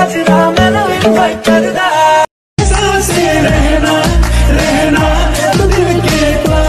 सजदा मैनू इनवाइट करदा सांसे रहना रहना दिल के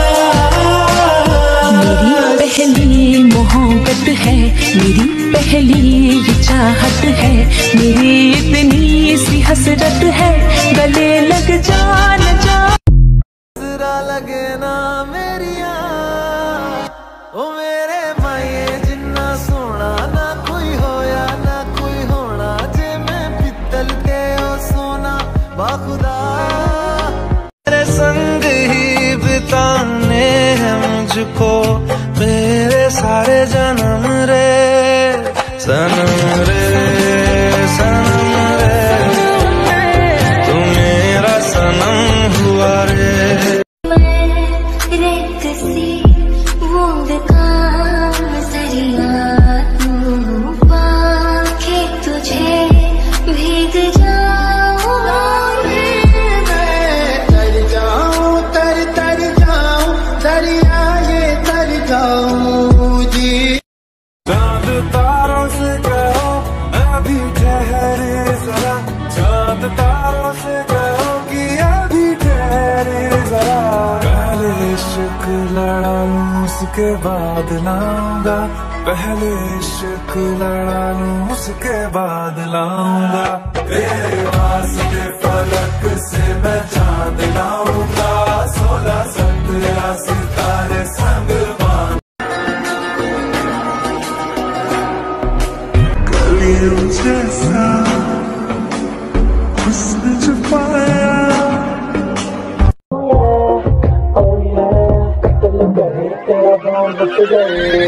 पास। मेरी पहली मोहब्बत है, मेरी पहली चाहत है, मेरी इतनी सी हसरत है, गले लग जा न जा। जरा लगे ना मेरिया ओ मेरे माये जिन्ना सोना ना कोई होया ना कोई होना, जे मैं पित्तल के ओ सोना बाखुदा। तेरे संग ही बिताने हैं मुझको मेरे सारे जन्म रे सनम रे सनम रे, तू मेरा सनम हुआ रे। रेत सी बूंद का नजरिया तू पाके तुझे भीग जाऊंगा तर जाऊं तर तर जाऊं दरिया ये तर जाऊं जी। चांद तारों से कहो अभी ठहरे जरा, चांद तारों से कहो कि अभी ठहरे जरा। पहले इश्क लड़ा लूं उसके बाद लाऊंगा, पहले इश्क लड़ा लूं उसके बाद लाऊंगा। तेरे वास्ते फलक से मैं चांद लाऊंगा, 16-17 सितारे संग जैसा हुस्न छुपाया। Oh yeah, दिल करे तेरा गाँव बस गए।